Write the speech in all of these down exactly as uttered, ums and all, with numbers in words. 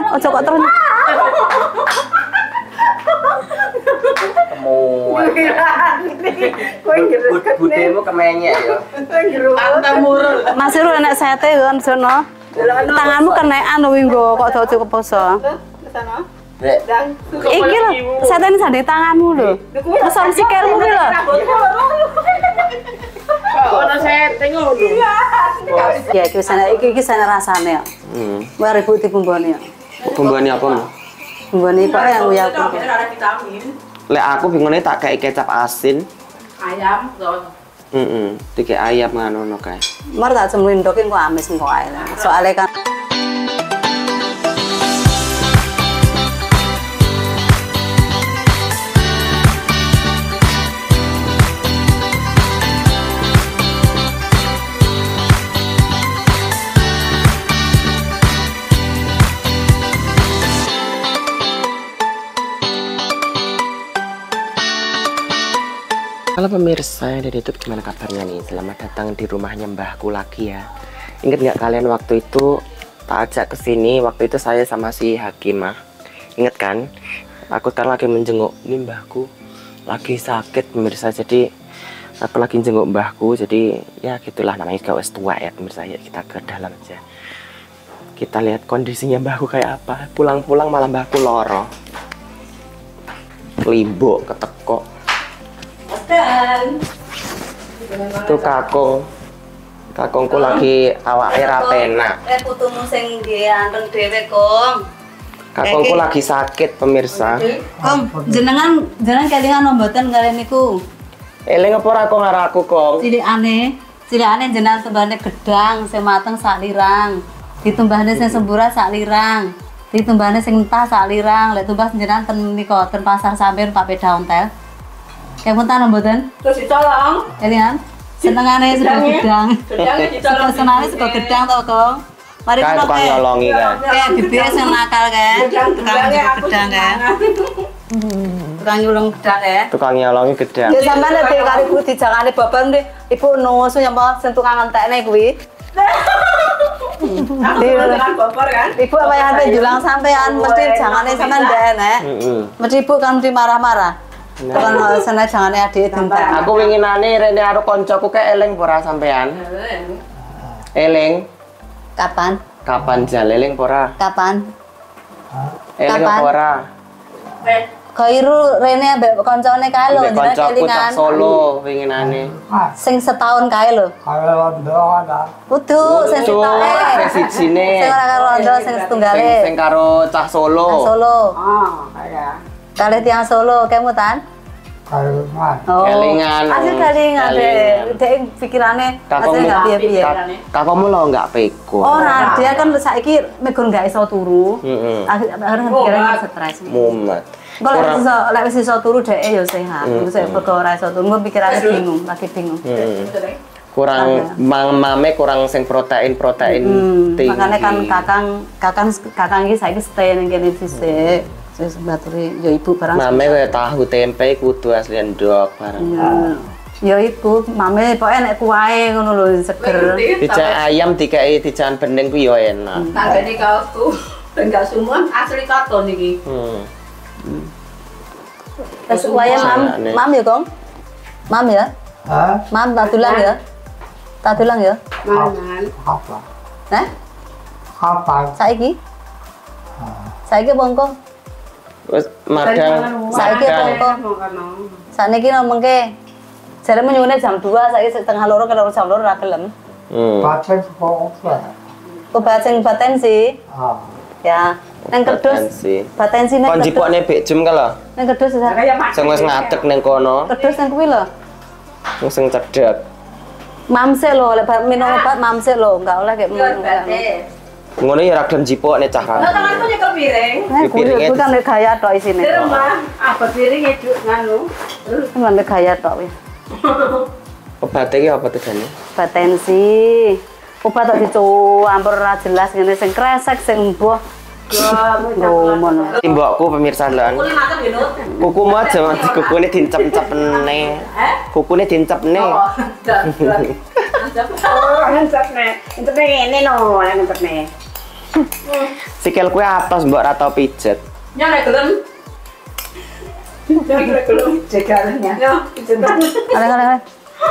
Ojo kok terus. Temu. Kowe gerut. Budemu kemenyek ya. Kowe gerut. Tamurul. Mas Iru enak sate kan sono. Tanganmu kenekan lho nggo kok ojo keposo. Kesana. Rek. Iki lho, sate ini sanding tanganmu lho. Mesam sikilmu ki lho. Ono sate ngono. Ya iki wis enak iki iki enak rasane kok. Hmm. Wah ribut dibumboni kok. Bumbane apa, Mas? Bumboni kok yang uyak. Ada vitamin. Lek aku bingungnya tak kayak kecap asin. Ayam, Heeh. Dikek ayam ngono kae. Mar tak cembuin dokin kok amis kok ae. Soale kan Halo pemirsa dari YouTube, gimana kabarnya nih? Selamat datang di rumahnya Mbahku lagi ya. Ingat nggak kalian waktu itu tak ajak ke sini? Waktu itu saya sama si Hakimah. Ingat kan? Aku kan lagi menjenguk ini Mbahku lagi sakit pemirsa. Jadi aku lagi jenguk Mbahku. Jadi ya gitulah namanya juga wes tua ya pemirsa. Ya kita ke dalam aja. Kita lihat kondisinya Mbahku kayak apa. Pulang-pulang malah Mbahku loro. Kelibuk, ketekok. Dan Tuh kakung, kakungku lagi awake ra penak. Eh putumu sing nggih anteng dhewe, Kong. Kakungku lagi sakit pemirsa. Kong, jenengan jenengan kelingan mboten kalian niku. Eling apa ora kok ngara aku, Kong? Cilikane, cilikane jenengan tembane gedang sing mateng sak lirang. Ditumbahne sing sembura sak lirang. Ditumbahne sing entah sak lirang. Lek tumbah jenengan ten nika ten pasar sampean Pak Peda Ontel. Kayak punten mboten? terus dicolong. Kelingan. Senengane sego gedang. Gedangnya dicolong. Senengane sego gedang to, Kong. Mari Kayak kula tukang kayak nyolongi kan. kayak bibir sing nakal kan. Gedang Tukang gedangnya sego aku gedang kan. semangat. Tukang nyulung gedang ya. Tukang nyolongi gedang. Ya sampean nek kali ibu dijangane bapak ndek ibu nusu nyapa sing tukang entekne kuwi. Aku dengan bobor kan. Ibu apa yang sampe julang sampean mesti jangane sampean ndek enek. Heeh. Mesti ibu kan mesti marah-marah. Tukang sana jangane adik dintek. Aku winginane rene karo koncoku kayak eleng ora sampean. Eleng. Kapan? Kapan jal eleng ora? Kapan? Eleng Kapan? apa ora? Kairu rene ambek koncone kae lho, Ambek jenenge koncoku kelingan. cak Solo winginane. Sing setahun kae lho. Kudu sing Cuk, sitoke. sing sijine. Sing ora karo rondo sing setunggale. Sing sing karo cah Solo. Nang Solo. Oh, ada. Kalih tiang Solo kemu tan? Oh. Kelingan. Asli kelingan deh. Kelingan. Dek pikirane Kakakmu asli enggak piye-piye. kak- kakakmu lo enggak peko. Ora, dia kan saiki megon enggak iso turu. Heeh. Akhirnya pikirane stres. Mumet. Kok lek iso lek wis iso turu dhek ya sehat. Terus saya perkara ora iso turu, engko pikirane bingung, lagi bingung. Heeh. Kurang mang mame kurang sing protein-protein Hmm, tinggi. makanya kan kakang kakang kakang iki saiki stay ning kene dhisik. Wis baturi ya ibu barang. Mame kaya tahu tempe kudu asli ndok bareng. Ya. Ya ibu, mame pokoke nek kuwae ngono lho seger. Dijak ayam dikai dijan bening ku ya enak. Tanggane kaosku ben gak sumuan asli katon iki. Hmm. Terus wayang mam, mam ya, Kong? Mam ya? Hah? Mam tak dulang ya? Tak dulang ya? Mangan. Kapan? Hah? Kapan? Saiki? Saiki bongko. Wis madang. Saiki madang. bongko. Saniki nomengke. Jareme nyuwune jam dua, saiki setengah loro kalau jam loro ora gelem. Hmm. Batin sepuluh. Obat sing batensi. Ah. Ya. Nang kedus. Batensi. Batensi nang Kon kedus. jipokne bek jem ka lho. Nang kedus ya. Sing wis ngadeg ning kono, Kedus nang kuwi lho. sing cedhek. Mamse lho, lek minum obat mamse lho, enggak oleh kayak minum. Ngono ya ora gelem jipokne cah Lah ra. tanganku nyekel piring. Eh, kuwi kan nek gaya tok isine. Di rumah apa piring eduk nganu. Terus Kan nek gaya tok wis. Obat iki apa tegane? Batensi. Obat tok dicampur ora jelas ngene sing kresek sing mbuh. Ngomong. Timbokku pemirsa lan. kulit makan gitu. Kukumu aja mati kukune dincep-cepne. Eh? Kukune dicepne. Oh, dak. Oh, ngentepne. Ngentepne ngene no, ngentepne. Sikil kue atos mbok ra tau pijet. Nya nek gelem. Nya nek gelem jegalnya. Nya pijetan. Kale kale kale.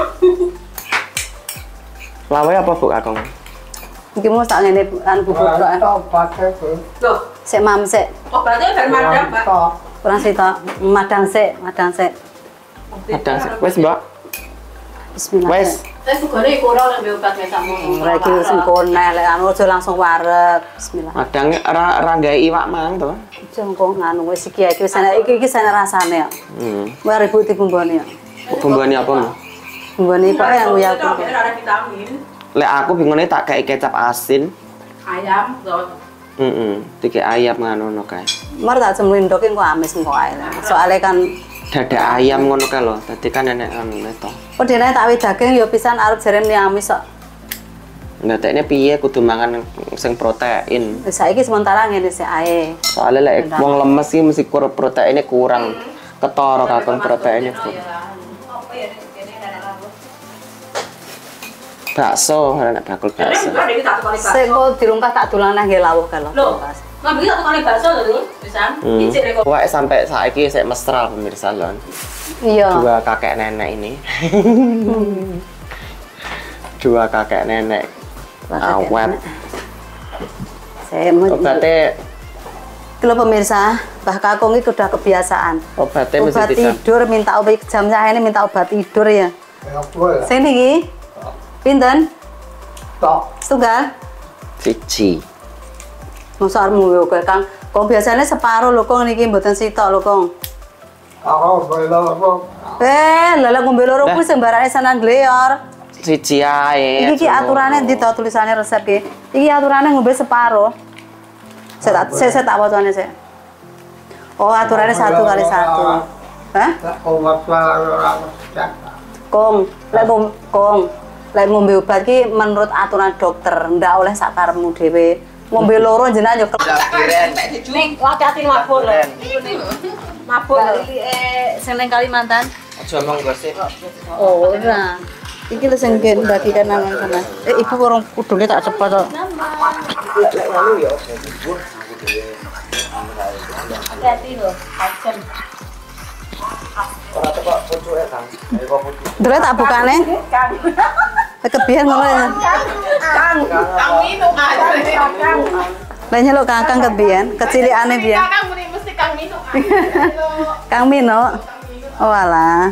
Lawe apa Bu Kakung? Iki mau tak ngene kan bubuk tok. Obatnya Bu. Loh, Sik mam sik. obatnya dari madam, Pak. Tok. Kurang sita, madang sik, madang sik. Adang sik. Wis Mbak. Bismillah. Wis. Saya sugone kurang nek obat mesakmu. Lagi sing kono lek anu aja langsung wareg. Bismillah. Adang ora ora gawe iwak mang to. Jongko nganu wis iki iki wis ana iki iki ana rasane kok. Hmm. Wah ribut dibumboni kok. Bumbane apa Mbak? Bumboni kok yang uya Itu ada vitamin. Lek aku bingungnya tak kayak kecap asin. Ayam, terus Heeh. Dikek ayam ngono kae. Mar tak cemlindokin kok amis engko ae. Soale kan Dada ayam ngono kae lho. Dadi kan enek anu to. pedene tak wi daging ya pisan arep jaren amis kok. Ndatekne piye kudu mangan sing protein. Wis saiki sementara ngene sik ae. Soale lek wong lemes sih mesti kur proteine kurang. Ketara kakon proteine. Bakso, ora nek bakul bakso. juga iki satu kali bakso. Sik kok dirungkah tak dolan nang nggih lawuh kalau. Loh, ngambil satu kali bakso lho, pisan. Hmm. Icik rek. Wah, sampai saiki sik mesra pemirsa lon. Iya. Dua kakek nenek ini. Dua kakek nenek. Awet. Saya mau Obatnya Kalau pemirsa, Mbah Kakung itu udah kebiasaan. obatnya mesti Obat tidak. tidur minta obat jam saya ini minta obat tidur ya. Ya boleh. Sini iki. Pinten? Tok. Setunggal? Siji. Masa arep yo Kang. Kong biasanya separuh lho Kong niki mboten sitok lho Kong. Aku boleh apa? Eh, lha ngombe loro kuwi sembarane senang gleor. Siji ae. Iki ki aturane ndi to tulisane resep iki. Iki aturane ngombe separuh. Saya tak saya, saya tak wacane sik. Oh, aturannya satu kali satu. Hah? Tak obat orang sejak. Kong, lek ngom Kong, lek ngombe obat ki menurut aturan dokter, ndak oleh sak karepmu dhewe. Ngombe loro jenengan yo Ning, hati-hati mabuk lho. Mabuk lho. eh sing ning Kalimantan. Aja omong gosip. Oh, ora. Iki lho sing ndaki kanan sana. Eh ibu kurang kudune tak cepet kok. Lek ngono ya Hati-hati lho, ajen. ora teko pucuke, Kang. Ayo kok pucuk. Dole tak bukane. Kang. Kebiyen ngono ya. Kang, Kang minum aja. Kang. Lah nyeluk Kakang kebiyen, kecilikane biyen. Kang muni mesti Kang minum aja. Kang Mino. Oh alah.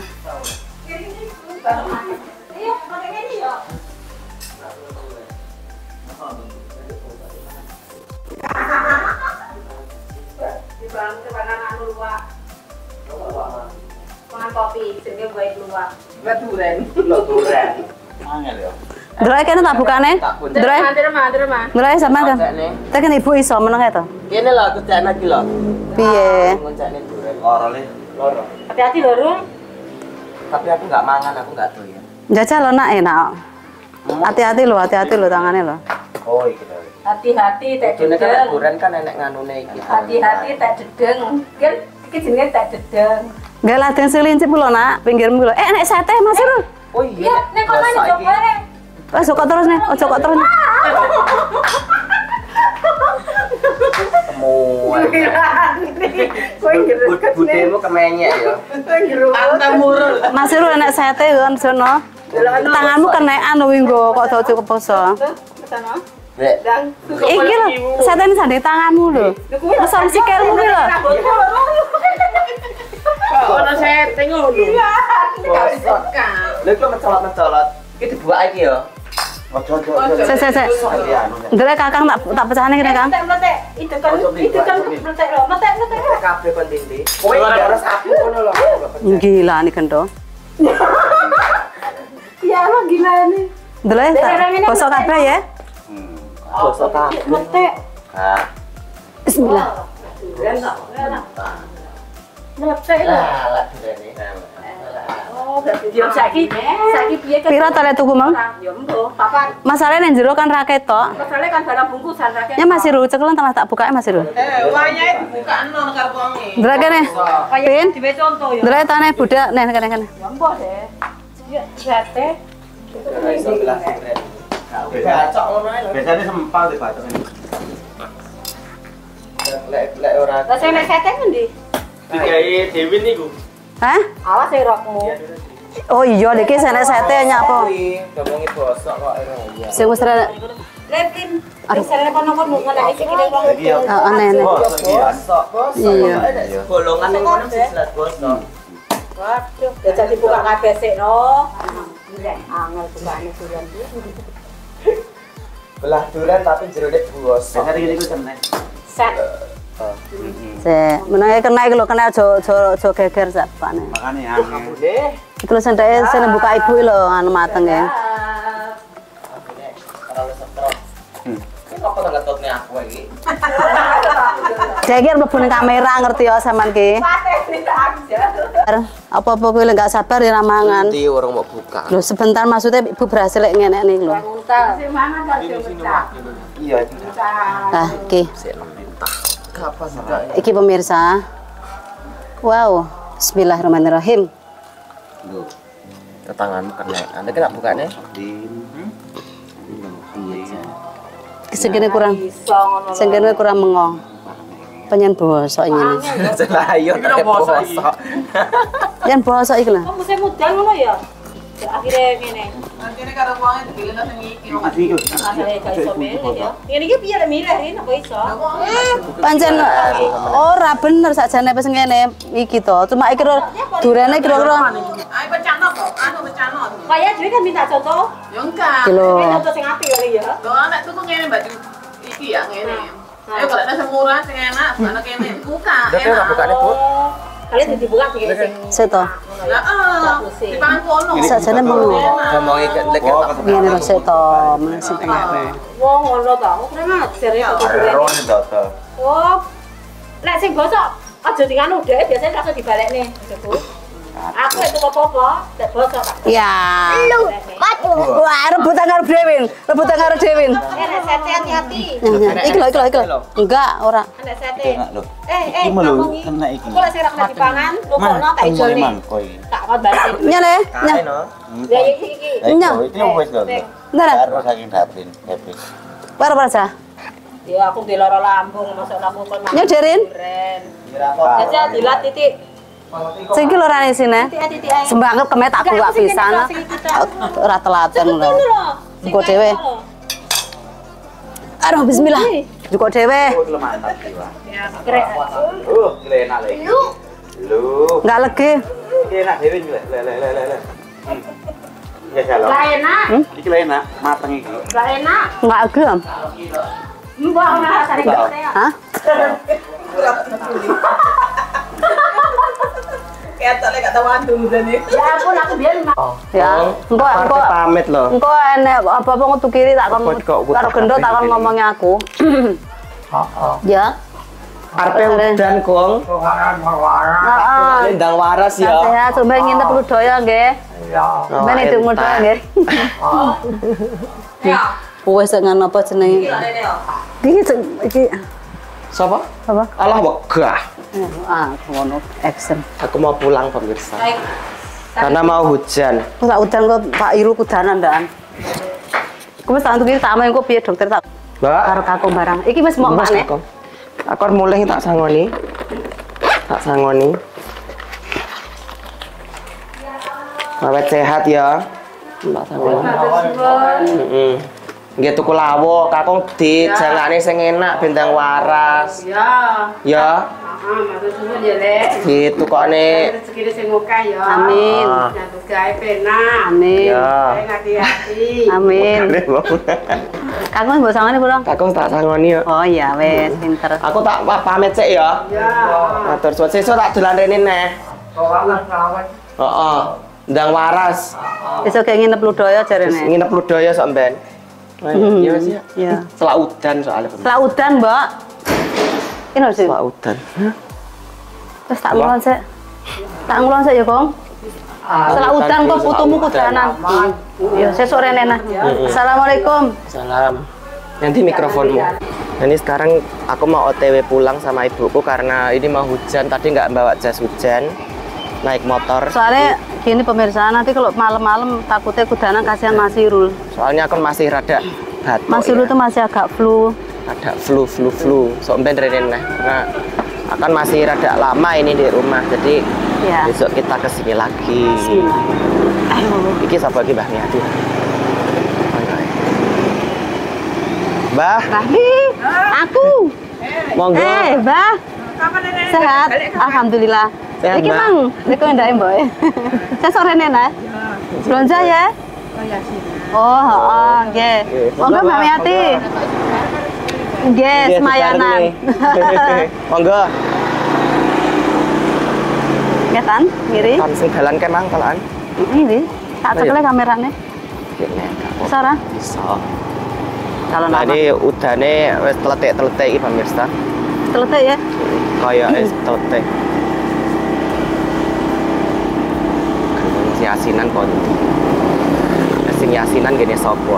Makan kopi, jenenge bae luwak. Duren. Lho duren. Angel ya. Dole kene tak bukane. Dole. Terima, terima. Dole sampean kan. Tekan ibu iso meneng to. Kene lho aku jane iki lho. Piye? Ngoncane duren. Loro le. Loro. Hati-hati lho, Rung. Tapi aku nggak mangan, aku nggak doyan. Jajal lo nak enak. Hati-hati lo, hati-hati lo tangannya lo. Oh, iki lho. Hati-hati tak Dene kan dedeng. duren kan enek nganune iki. Hati-hati tak dedeng. Kan iki jenenge tak dedeng. Gak ladang selincip lo nak, pinggirmu lo. Eh, nek sate Mas Irul. Oh iya. Iya, nek kono Biasa iki. coba. Oh, sokot terus nih, oh sokot terus nih. Temuan. Kowe gerut Budemu kemenyek ya. kowe gerut. Mas Irul enak sate kan sono. Tanganmu kenekan lo winggo kok tau cukup poso. Kesana. Rek. Dan Iki lo, sate ini sanding tanganmu lo. Mesam sikilmu ki lo. Ono sate ngono. Bosok. Lha kok mencolot-mencolot. Iki dibuak iki ya. Ojo ojo ojo. Se se se. Dole Kakang tak tak pecahane kene Kang. Meletek, itu kan itu kan meletek lho, meletek meletek. Kabeh kon tindi. Kowe ora sapu ngono lho. Gila nih kendo. ya lo gila nih. Dole bosok kabeh ya. Bosok kabeh. Mete. Ha. Bismillah. Meletek lho. Lah, lek durene. Oh, berarti yo saiki saiki piye kan? Pira tole tuku mang? Yo mbo, papan. Masalahnya nang jero kan raket tok. Kesale kan dalam bungkusan rakyat. Ya masih Irul cekelan tambah tak bukake Mas Irul. Eh, wayahe dibukaan karo wonge. Dole kene. Pin. Diwe contoh yo. Dole tane budak nih kene kene. Yo mbo deh. Yo sate. Ora iso belah duren. Gak cocok ngono ae lho. Biasanya sempal di bacok ini. lek lek ora. Lah sing nek seteng endi? Digawe Dewi niku. Hah? Awas e rokmu. Oh iya, iki senek sete nyapa? Ngomongi bosok kok ya. Sing wis rene. Lepin. Wis sare kono-kono ngelek iki kene wong. Heeh, aneh. Bosok, bosok. Iya. Golongan ngono jelas bosok. Waduh, ya jadi buka kabeh sik no. Angel bukane durian iki. Belah durian tapi jerone bosok. Ngerti niku tenan. Set. Sik, menenge kena iki lho, kena aja aja aja geger sak pakne. Makane angel. Iki lho sing dhek sing buka ibu iki lho anu mateng ya. Terlalu stres. Kok ora ngetutne aku iki? Dhek iki mlebu ning kamera ngerti ya sampean ki. Apa-apa kuwi lek gak sabar ya mangan. Nanti orang mau buka. Lho sebentar maksudnya ibu berhasil lek ngene iki lho. Sing mangan kok diucap. Iya itu. Nah, iki. Kapan Iki pemirsa. Wow, bismillahirrahmanirrahim. Loh. Tanganmu kena. Anda kena bukanya? Sing kene kurang. Sing kene kurang mengong. Penyen bosok ngene. Lah iya tak bosok. Yen bosok iki lho. Kok musim muda ngono ya? Akhirnya ngene. Nanti ini karo wongnya dipilih nang iki kok. Akhirnya gak iso milih ya. Ngene iki piye lek milih iki apa iso? Pancen ora bener sakjane wis ngene iki to. Cuma iki durene kira-kira Ayo pecano kok, anu pecano. Kaya dhewe kan minta contoh. Ya enggak. kilo. Contoh sing apik kali ya. Doang nek tuku ngene baju iki ya ngene. Ayo kalau ada murah sing enak, ana kene buka. Udah kira bukane, Bu. Kalian jadi buka tiga sing. Seto. Lah eh di pangan kono. Sakjane mengong. Ngomong iki lek Ngene lho seto, men sing tengah. Wong ngono ta, kok kena jare kok durian. Oh. Lek sing bosok aja dinganu dhek, biasanya langsung dibalekne, Bu. Aku itu apa-apa, tak bosok tak. Ya. Lu. Wah, rebutan karo Dewin. Rebutan karo Dewin. Eh, nek sate hati-hati. Iki lho, iki lho, iki lho. Enggak, ora. Nek sate. Eh, eh, Iki malu ngomong iki. kena iki. Kok lek sing ra dipangan, lukono tak ijolne. Mangko iki. Tak kon balik. Nyale, nyale. no. Ya iki iki. Nya. Iki wis lho. Ndara. Karo saking dapin, dapin. Para para. Ya aku di loro lambung, masuk aku kon makan. Nyoderin. Duren. Jadi dilat titik. Sing ki lorane sine. Titik ae. Sembangkep keme tak buka pisan. Ora telaten lho. Engko dhewe. Aduh bismillah. Juga dhewe. Lu mantap iki, Pak. Krek. Uh, gile enak lho. Lu. Lu. Enggak legi. Iki enak dhewe iki. Le le le le le. Ya kalau. Lah enak. Iki lho enak, mateng iki. Lah enak. Enggak legi. Mbak ora rasane kok. Hah? Kayak tak lek gak tahu antum jane. Ya ampun aku biyen Ya, engko engko pamit loh. engko enek apa-apa ngutu kiri tak kon Apa kok kutu karo gendho tak kon kiri? ngomongi aku. Heeh. Ya. Arepe udan, Kong. Tukaran berwarna. Heeh. Ndang waras ya. Sehat, sampe ngintip budaya nggih. Iya. Sampe itu budaya nggih. Ya. Wes dengan apa jenenge? Iki sing- iki Sapa? apa? Allah wegah. Ah, ngono action. Aku mau pulang pemirsa. Baik. Karena mau hujan. Kok tak udan kok Pak Iru kudanan ndak? Ku wis tak tuku tak ameh engko piye dokter tak Mbak. karo kakung barang. Iki wis mau Mas, maneh. Kong. Aku harus mulai tak sangoni. Tak sangoni. Awet sehat ya. Tak sangoni. Heeh. Nggih tuku lawuh, kakung di jangane sing enak bendang waras. Ya. Ya, Heeh, matur suwun ya, Lek. ditukokne. Rezekine sing akeh ya. Amin. Ah. Nyambut gawe penak. Amin. Ya. Gawe hati-hati. Amin. Kakung mbok sangane pulang. Kakung tak sangoni ya. Oh iya wes pinter. Aku tak pa- pamit sik ya. Ya. Matur suwun. Sesuk tak dolan rene neh. Tukaran sawit. Heeh. Ndang waras. Besok kayak nginep ludoyo jarene. Nginep ludaya sok mben. Hmm. Iya wis ya. Iya. Selak udan soalnya. Setelah udan, Mbak. Ini sih. Selak udan. Terus tak ngulon sik. Tak ngulon sik ya, Kong. Setelah udan kok putumu kudanan. Ya, sesuk rene nah. Assalamualaikum. Salam. Nanti mikrofonmu. Nah, ini sekarang aku mau O T W pulang sama ibuku karena ini mau hujan. Tadi nggak bawa jas hujan. Naik motor. Soalnya gini pemirsa, nanti kalau malam-malam takutnya kudanan kasihan Mas Irul. Soalnya aku masih rada batuk. Mas Irul ya. tuh masih agak flu. Ada flu flu flu. Sok ben rene nah karena akan masih rada lama ini di rumah. Jadi Ya. besok kita kesini lagi. Ayo. Iki sapa iki Mbah Miati? Mbah, Rahmi, aku. monggo. Eh, Mbah. Sehat, alhamdulillah. Sehat, Iki Mbak. mang, niku ndake Mbok. Saya sore nena. Belanja ya? Oh, heeh, nggih. Monggo Mbak Miati. Nggih, Nggih, semayanan. dibareng. Monggo. Nggih tan, ngiri. Kan sing dalan ke mang kalaan. Ini, tak cekle kamerane. Kene. Sora? Bisa. Kalau Nah, nama. ini udane wis teletek-teletek iki pemirsa. Teletek ya? Kayak es teletek. Si asinan kon. Sing asinan gini sopol.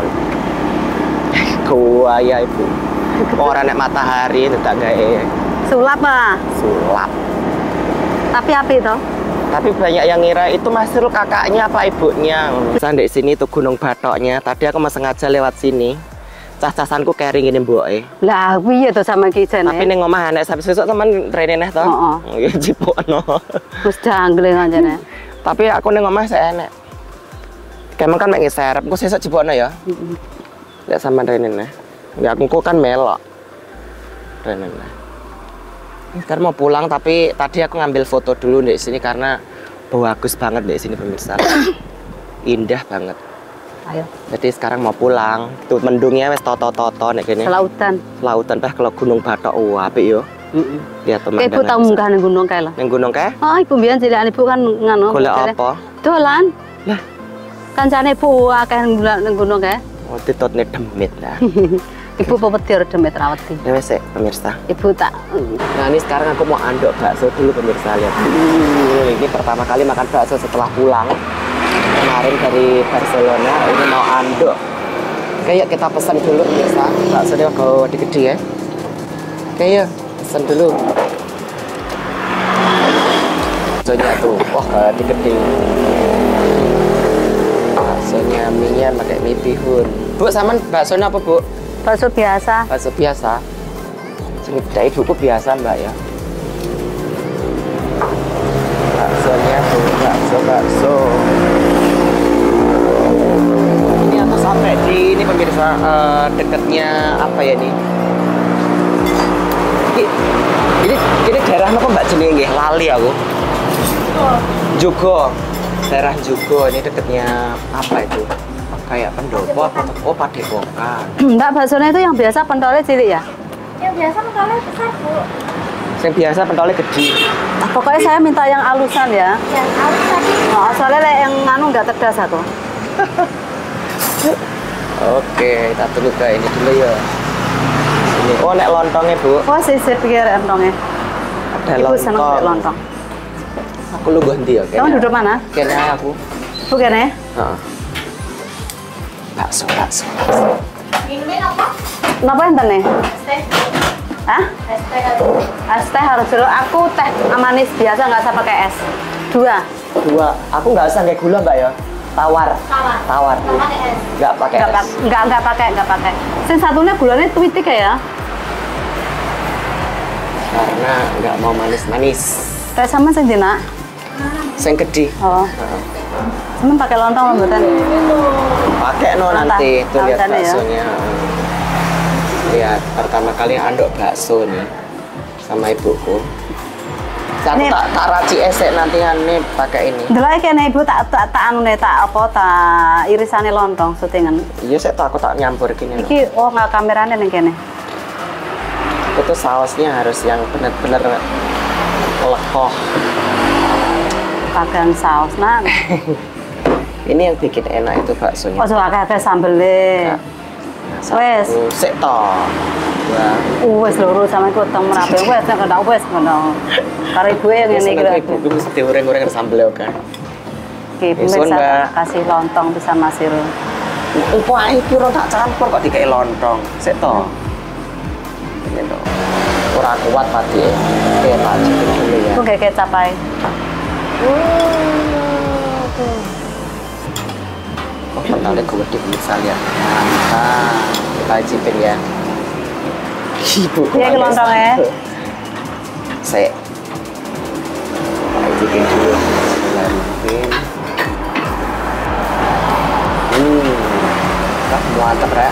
Gua ya ibu. Ora nek matahari itu tak gawe Sulap ah. sulap. Tapi api toh? Tapi banyak yang ngira itu Mas Rul kakaknya apa ibunya. Saya di sini tuh Gunung Batoknya. Tadi aku mau sengaja lewat sini. Cah-casanku kering ini mboke. Lah piye to sama ki jane? Tapi ning omah anek sampe sesuk temen rene neh to. Heeh. Ya cipokno. Wis jangle jane. Tapi aku ning omah saya enek. Kemang kan mek ngeser, engko sesuk cipokno ya. Heeh. Lek sampean rene neh. Ya aku kok kan melok. Rene neh. Sekarang mau pulang tapi tadi aku ngambil foto dulu di sini karena bagus banget di sini pemirsa. Indah banget. Ayo. Jadi sekarang mau pulang. Tuh mendungnya wes toto-toto nek kene. Selautan. Lautan teh kalau Gunung Batok oh apik yo. Heeh. Lihat pemandangan. Ibu tau munggah ning gunung kae lho. Ning gunung kae? Oh, ibu mbiyen cilik ibu kan nganu. Golek kere- apa? Dolan. Lah, Kancane ibu akeh ning gunung kae. oh ditutne demit lah. Ibu pepetir demet rawati. Ya wes sik, pemirsa. Ibu tak Nah ini sekarang aku mau andok bakso dulu pemirsa lihat. Uh, ini pertama kali makan bakso setelah pulang kemarin dari Barcelona. Ini mau andok. Kayak kita pesan dulu pemirsa. Bakso dia kau di gede ya. Kayak pesan dulu. Baksonya tuh, wah kalau di gede. Baksonya minyak pakai mie bihun. Bu, sama baksonya apa bu? bakso biasa. Bakso biasa. Sini dari ibuku biasa mbak ya. Baksonya tuh, bakso bakso. Ini aku sampai di ini pemirsa eh, dekatnya apa ya nih? Ini ini, ini daerahnya kok mbak jenenge nggih lali aku. Jugo. Daerah Jugo ini dekatnya apa itu? Kayak pendopo apa? Oh Padepokan. Mbak baksonya itu yang biasa pentolnya cilik ya? Yang biasa pentolnya besar, Bu. Yang biasa pentolnya gede. Nah, pokoknya saya minta yang alusan ya. Yang halus tadi. Oh, soalnya lek yang nganu nggak tedas aku. Oke, kita dulu ke ini dulu ya. Ini. Oh, nek lontongnya bu. Oh, sisip pikir entongnya. Ada Ibu seneng lontong. pakai lontong. Aku lu ganti ya. Kamu duduk mana? Kayaknya aku. Bukan ya? Heeh. Bakso, bakso, bakso. Minumin apa? Kenapa enten nih? Es teh. Hah? Es teh kali. Es teh harus dulu. Aku teh manis biasa nggak usah pakai es. Dua. Dua. Aku nggak usah kayak gula mbak ya. Tawar. Tawar. Tawar. Nggak pakai es. Nggak pakai Nggak es. pak- nggak nggak pakai nggak pakai. Sing satunya gulanya twitik ya. Karena nggak mau manis-manis. Teh sama sing dina. Sing gede. Oh. Cuman pakai lontong mboten. Pakai no Mantap. nanti. Tuh lihat Alasannya ya. baksonya. Lihat pertama kali andok bakso nih sama ibuku. Aku Nih. tak tak raci esek nanti nih pakai ini. Delok kene ibu tak tak tak anu nih tak apa tak irisane lontong syutingan. Iya saya tak aku tak nyampur gini loh. Iki oh nggak kamerane ning kene. Itu sausnya harus yang benar-benar lekoh. Pakai saus nah. Ini yang bikin enak itu baksonya. Oh, akeh-akeh sambele. Wes. Sik to. Wah. Wes loro sama iku teng merape wes nek ndak wes ngono. Karo ibu yang ngene iki lho. Ibu ibu mesti goreng-goreng sambel oke. Oke, Isun, pemirsa Mbak. kasih lontong bisa Mas Irul. Opo ae iki ora tak campur kok dikei lontong. Sik to. Ini to. Ora kuat pati. Oke, tak cicip dulu ya. Ku kayak kecap ae. Oh, pentolnya gue di bisa lihat. Mantap. Kita cicipin ya. Ibu. Iya ke lontongnya. Saya bikin dulu. Mungkin. Hmm. Kak mantap ya.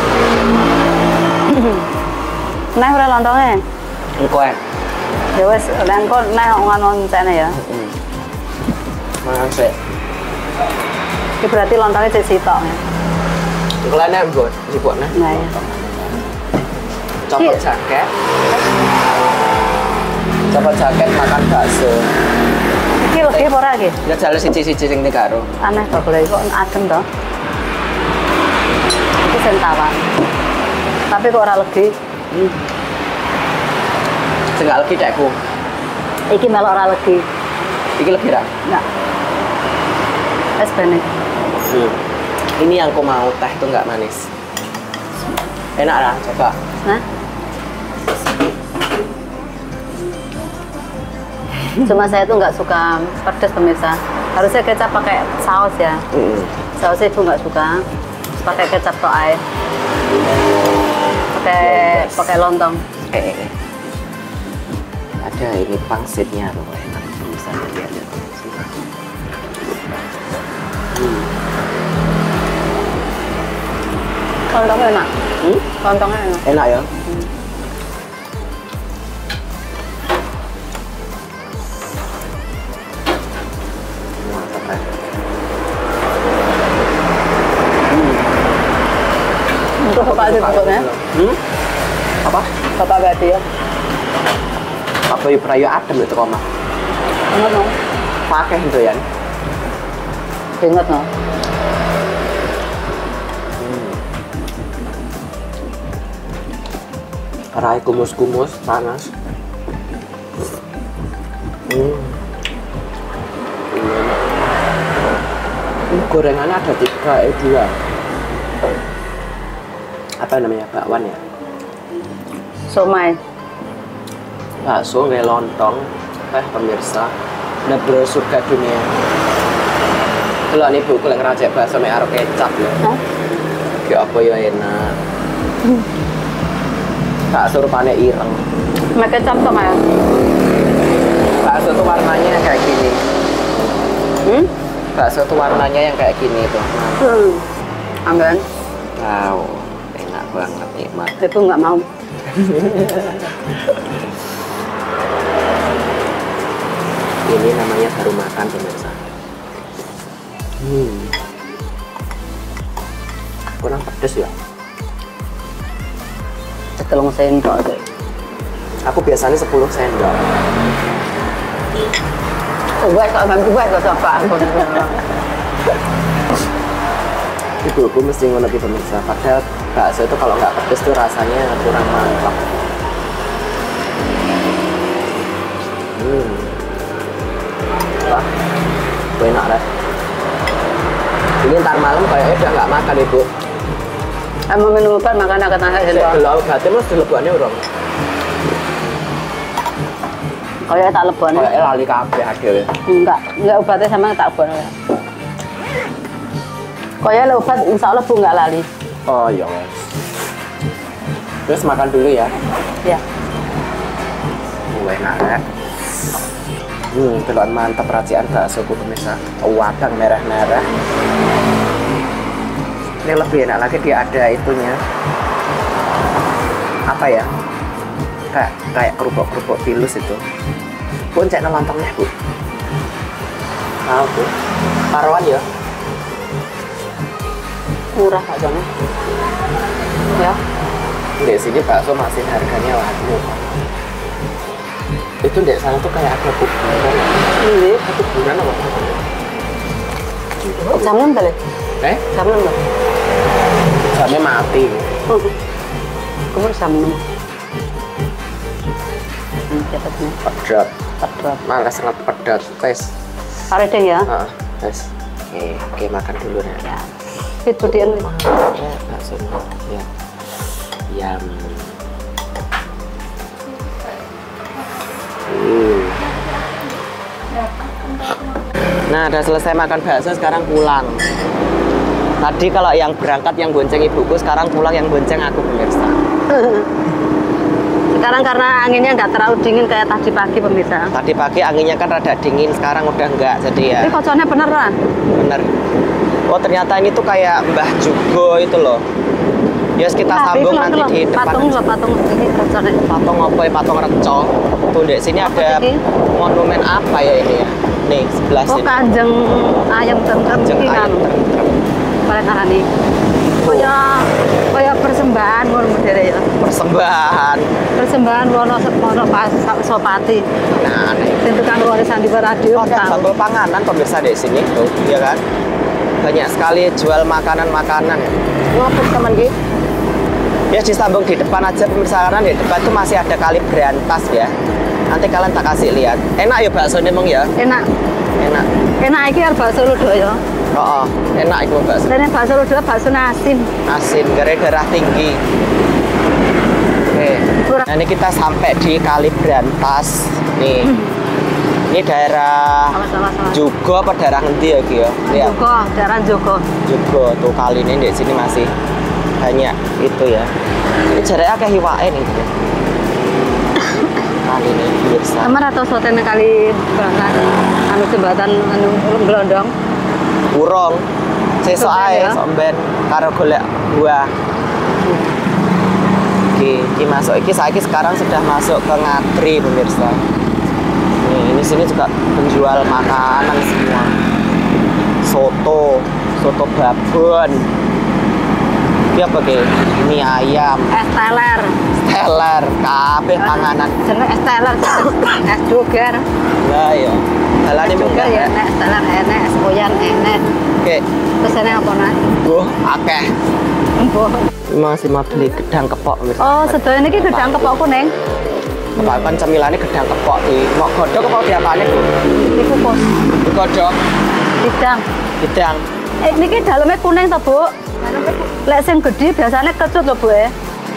Nah, udah lontongnya. Engko kan. Ya wes, lah engko nah ngono cene ya. Heeh. Mangan sik. Iki berarti lontongnya cek sitok ya. Engko lene mbok sibukne. Nah ya. Copot jaket. Copot jaket makan bakso. Iki legi apa ora iki? Ya jale siji-siji sing nek karo. Aneh kok golek kok adem to. Iki sing tawar. Tapi kok ora legi. Hmm. Sing gak legi dekku. Iki melok ora legi. Iki legi ra? Enggak. Es benek. Hmm. Ini yang aku mau, teh itu nggak manis. Enak lah, coba. Nah. Cuma saya tuh nggak suka pedas pemirsa. Harusnya kecap pakai saus ya. Mm. Sausnya ibu nggak suka. Pakai kecap toh air. Pakai Yes. pakai lontong. Eh, eh. Ada ini pangsitnya loh, enak. Bisa dilihat ya. Hmm. Lontongnya enak. Hmm? Lontongnya enak. Enak ya? Hmm. Mantap kan? Untuk bapak aja pokoknya. Hmm? Apa? Bapak berarti ya. Apa yuk perayu adem itu koma? Ingat no? Pakai itu ya? Ingat no? Rai kumus-kumus, panas. Hmm. Ini gorengannya ada tiga, eh dua. Apa namanya, bakwan ya? Somai. Bakso, nggak lontong, teh pemirsa. Bener-bener surga dunia. Kalau ini buku yang ngerajak bakso mek karo kecap ya. Hah? Ya apa ya enak. Bakso rupanya ireng. Mek kecap tuh ya? Bakso tuh warnanya kayak gini. Hmm? Bakso tuh warnanya yang kayak gini tuh. Hmm. Ambil. Wow, enak banget nikmat. Itu nggak mau. Ini namanya baru makan pemirsa. Hmm. Kurang pedes ya. Telung sendok deh. Aku biasanya sepuluh sendok. Gue kok memang gue kok apa aku. Ibuku mesti ngono ki pemirsa. Padahal bakso itu kalau nggak pedes tuh rasanya kurang mantap. Hmm. Wah, enak deh. Ini ntar malam kayaknya udah nggak makan ibu. Emang minum obat makan agak tangga sendok. Belum, berarti mas dilebuannya urung. Kayak tak lebon. Kayaknya lali kabeh adewe. Enggak, enggak obatnya sama tak lebon. Kayak obat insya Allah bu nggak lali. Oh iya mas. Terus makan dulu ya. Ya. Oh, enak ya. Hmm, teluan mantap racian bakso ku pemirsa. Wadang merah-merah. Ini lebih enak lagi dia ada itunya. Apa ya? Kayak kayak kerupuk-kerupuk pilus itu. Pun cek lontongnya bu. Tahu bu. Paruan ya. Murah aja nih. Ya. Di sini bakso masih harganya waduh. Itu di sana tuh kayak ada kuburan. Ini. Ada kuburan apa? Jam enam kali. Eh? Jam enam loh. Jamnya mati. Kamu jam enam. Hmm, dapat nih. Pedat. Pedat. Malah sangat pedat. Tes. Paredeng ya. Ah, tes. Oke, oke makan dulu ya. Ya. Itu dia nih. Ya, bakso. Ya. Yam. Uh. Nah, udah selesai makan bakso, sekarang pulang. Tadi kalau yang berangkat yang bonceng ibuku, sekarang pulang yang bonceng aku pemirsa. Sekarang karena anginnya nggak terlalu dingin kayak tadi pagi pemirsa. Tadi pagi anginnya kan rada dingin, sekarang udah enggak, jadi ya. Ini koconnya beneran. Bener. Oh ternyata ini tuh kayak Mbah Jugo itu loh. Yes, kita Nah, sambung itu nanti loh, di depan. patung loh, patung ini koconnya. Patung apa ya? Patung Reco. Tuh di sini ada ini? monumen apa ya ini ya? Nih sebelah Oh sini. kanjeng ayam tentrem Kanjeng iki ayam kan. tentrem. Paling arane. Kaya kaya persembahan ngono modele ya. Persembahan. Persembahan wono wono pas Sopati. Nah, nih. Sing tukang waris di radio. Oh, ada sampel panganan pemirsa di sini tuh, ya kan? Banyak sekali jual makanan-makanan. Ngopo teman iki? Ya disambung di depan aja pemirsa, karena di depan tuh masih ada kali berantas ya. Nanti kalian tak kasih lihat. Enak ya bakso emang ya? Enak. Enak. Enak iki arep bakso Ludoyo. Oh, oh, enak itu bakso. Dene bakso Ludoyo bakso asin. Asin, gara darah tinggi. Oke. Kurang. Nah, ini kita sampai di Kali Berantas. Nih. Ini daerah Sama-sama. Jugo apa daerah ngendi ya, Ki ya? Lihat. Joko, daerah Joko. Jugo tuh kali ini di sini masih banyak itu ya. Ini jaraknya kayak hiwae nih. Kali ini biasa. Sama atau sotene kali berangkat anu jembatan anu Glondong. Burung. Sesuk Somben ae ya? somben karo golek buah. Oke, iki masuk iki saiki sekarang sudah masuk ke Ngatri pemirsa. Nih, ini sini juga penjual makanan semua. Soto, soto babon. Ini apa ki? Mie ayam, Es teler. teler, kabeh panganan. Jeneng es teler, es joger. Lah ya. Dalane Es joger munggah ya, ya. enek, es teler enek, es koyan enek. Oke. Pesene apa nak? Buh, akeh. Embuh. Masih mau beli gedang kepok pemirsa. Oh, sedaya niki gedang kepok kuning. Kepok kan cemilannya gedang kepok di mau godok apa diapane, Bu? Dikukus. Digodok, Gedang. gedang. Eh niki dalamnya kuning to, Bu? Lek sing gedhi biasanya kecut lho, Bu. eh.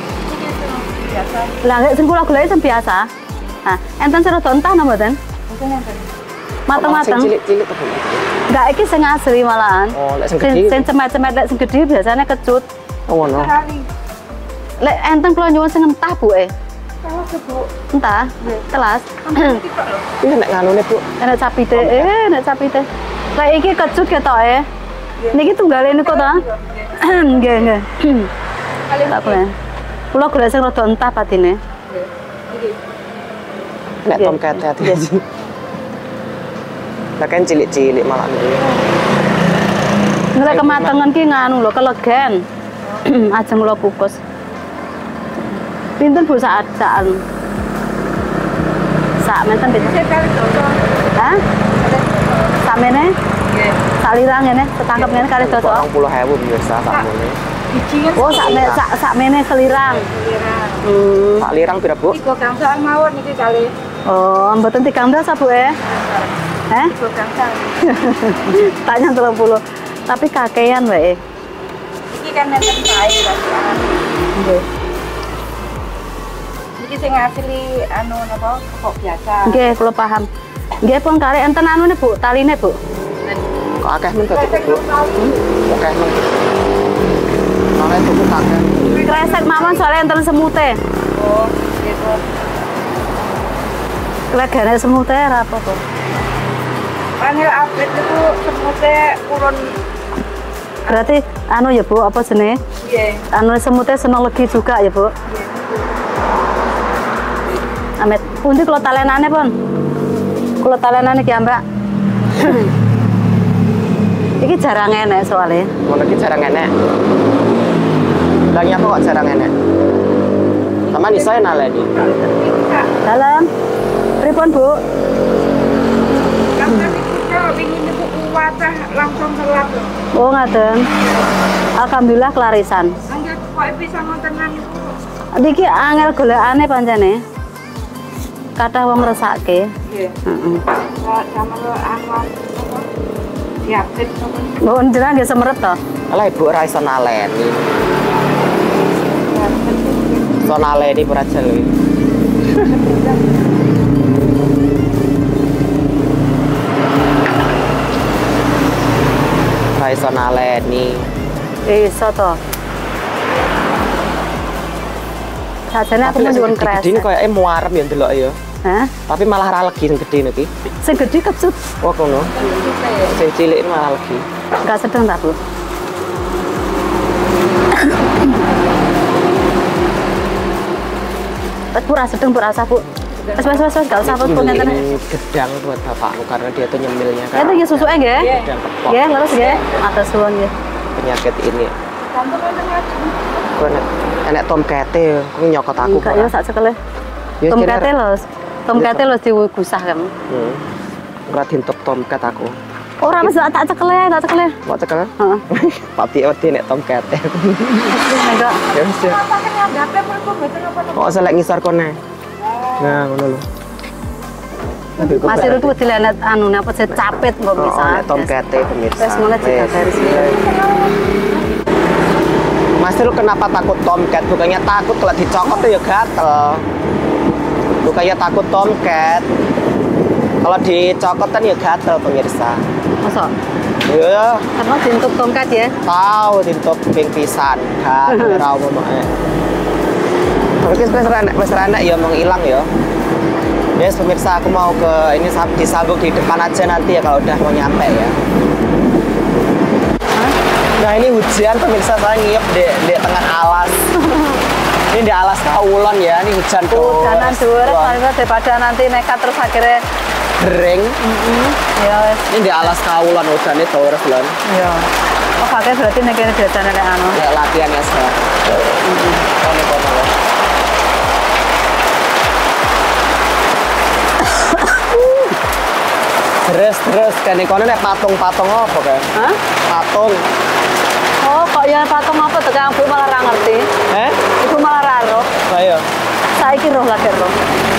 Lah lek sing kula goleki sing biasa. Nah, enten sing rada entah napa mboten? Mateng-mateng. Sing cilik-cilik to, Bu? Enggak, iki sing asli malahan. Oh, lek sing Sing gedhi. sing cemet-cemet lek sing gedhi biasanya kecut. Oh, ngono. Lek enten kula nyuwun sing entah, Bu. eh. Entah, telas. Ini nek nganune, Bu. Enak capite, eh, enak capite. Lek iki kecut ketoke. Niki tunggale niku to. Nggih, nggih. Tak kula. Kula golek sing rada entah patine. Nek Nggih. tomcat hati aja. Lah kan cilik-cilik malah niku. Nek kematengan ki nganu lho, kelegen. Ajeng kula kukus. Pinten Bu sak sak sak menten pinten? Hah? Sak mene? Nggih. Sak lirang ngene, setangkep ngene kali cocok. dua puluh ribu biasa sakmene. Oh, sak me, sak sak mene selirang. Hmm. Sak lirang pira, Bu? Tiga gangsal mawon niki kali. Oh, mboten tigang dasa Bu eh? Eh? Tiga gangsal. Tanya telung puluh. Tapi kakean wae. Iki kan nenten kae berarti. Nggih. Iki sing asli anu napa kok biasa. Nggih, kula paham. Nggih pun kali enten anune Bu, taline Bu. Kok akeh men tadi, Bu? Hmm? Akeh men. Mana tuku kakek? Kresek mawon soalnya enten semute. Oh, gitu. Klegane semute ora apa-apa. Panggil update itu semute urun Berarti anu ya Bu, apa jenenge? nggih. Anu semute seneng legi juga ya Bu. Amit, pundi kula talenane pun. Kula talenane ki Mbak. Iki jarang enek soalnya. Ngono iki jarang enek. Lah nyapa kok jarang enek? Sama iso naleni. Dalam. Pripun Bu? Karena kita ingin niku kuwatah langsung gelap lho. Oh ngaten. Alhamdulillah kelarisan. Anggap kok bisa ngontenan niku. Niki angel golekane pancene. Kathah wong resake. Nggih. Heeh. Kok sama lo anu apa? Diupdate napa? Mbok jenengan nggih semeret to? Lah Ibu ora iso naleni. Iso naleni ora jeli. Ora iso naleni. Iso to. Sajane aku mau nyuwun kresek. Gede kayak eh muarem ya ndelok ya. Hah? Tapi malah ra legi sing gede niki. Sing gede kecut. Oh kono. Sing cilik ini malah legi. Enggak sedang tak, Bu? Wes pura sedang pura usah, Bu. Wes wes wes wes gak usah foto ngeten. Gedang buat bapakku karena dia tuh nyemilnya Ya kan. itu ya susuke nggih. Gedang kepok. Nggih, leres nggih. Atur suwun nggih. Penyakit ini. Kok enek enek tomkete kok nyokot aku. Enggak ya sak cekele. Ya, Tomkate kira- lho. Tomkate lho digusah kan. Hmm. Ora dintop tomcat aku. Ora mesti tak cekele, tak cekele. Kok cekel? Heeh. Papi wedi nek tomkete. Enggak. Ya wis ya. Kok selek ngisor kone. Nah, ngono lho. Mas itu tuh dilelet anu apa sih capit kok Oh, bisa. nek tomkete pemirsa. Wes mulai juga Wes. dari sini. Mas lu kenapa takut tomcat? Bukannya takut kalau dicokot tuh ya gatel. Bukannya takut tomcat. Kalau dicokot kan ya gatel pemirsa. Masa? Ya, Karena dintuk tomcat ya. tahu dintop ping pisan. Gatel ra ngono ae. Tapi wis renek wis renek ya mau hilang ya. Yes, pemirsa aku mau ke ini sam- disambung di depan aja nanti ya kalau udah mau nyampe ya. Nah ini hujan pemirsa, saya ngiup di, di tengah alas. Ini di alas Kawulon ya, ini hujan tuh. Hujanan dhuwur daripada nanti nekat terus akhirnya Kering. ya wes. Ini di alas Kawulon hujannya terus lon. Ya. Oh, pakai berarti nek kene jajanan nek anu. Ya latihan ya saya. Kono kono lho. Terus terus kan kono nek patung-patung apa kan? Hah? Patung. Oh, kok ya patung apa tekan Bu malah ra ngerti. Eh? Ibu malah ra roh. Ayo. Saiki roh lagi roh.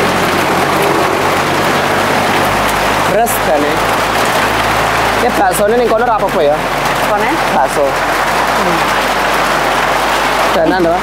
Terus kan ya. Ya bakso ini kono ora apa-apa ya? Kone? Bakso. Danan lho.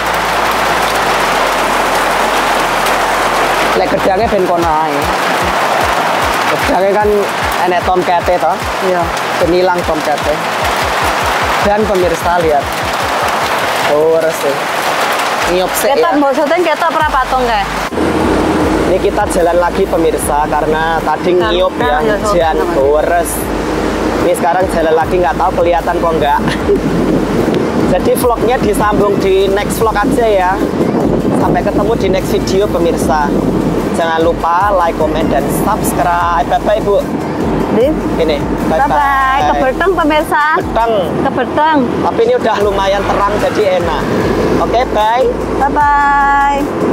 Lek gedangnya ben kono ae. Gedangnya kan enek tomkete toh. Iya. Penilang tomkete. Dan pemirsa lihat. Oh, resik. Ngiup sik ya. Ketok maksudnya ketok pra patung kae. Ini kita jalan lagi pemirsa karena tadi Nah, ngiup ya nah, ya, hujan so- gores. Ini sekarang jalan lagi nggak tahu kelihatan kok enggak. Jadi vlognya disambung di next vlog aja ya. Sampai ketemu di next video pemirsa. Jangan lupa like, comment, dan subscribe. Bye-bye Bu. Di. Ini. Bye-bye. Kebeteng pemirsa. Beteng. Kebeteng. Tapi ini udah lumayan terang jadi enak. Oke, bye. Bye-bye.